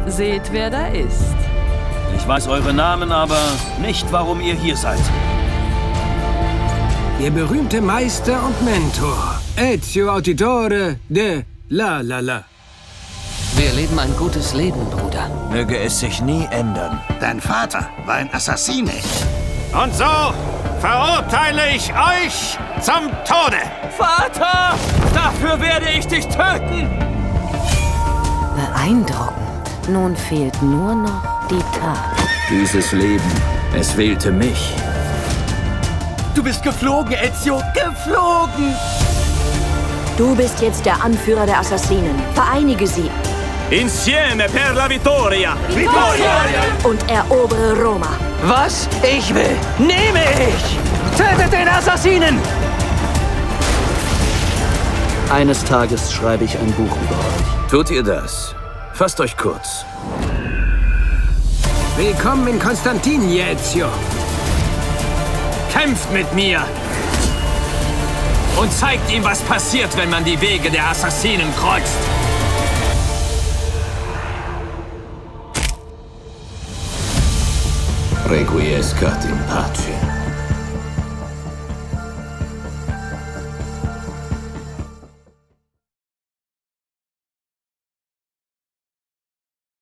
Seht, wer da ist. Ich weiß eure Namen, aber nicht, warum ihr hier seid. Der berühmte Meister und Mentor, Ezio Auditore de La La La. Wir leben ein gutes Leben, Bruder. Möge es sich nie ändern. Dein Vater war ein Assassine. Und so verurteile ich euch zum Tode. Vater! Dafür werde ich dich töten! Beeindruckend. Nun fehlt nur noch die Tat. Dieses Leben, es wählte mich. Du bist geflogen, Ezio! Geflogen! Du bist jetzt der Anführer der Assassinen. Vereinige sie. Insieme per la vittoria! Vittoria! Und erobere Roma. Was ich will, nehme ich! Tötet den Assassinen! Eines Tages schreibe ich ein Buch über euch. Tut ihr das? Fasst euch kurz. Willkommen in Konstantinien, Ezio. Kämpft mit mir! Und zeigt ihm, was passiert, wenn man die Wege der Assassinen kreuzt! Requiescat in pace.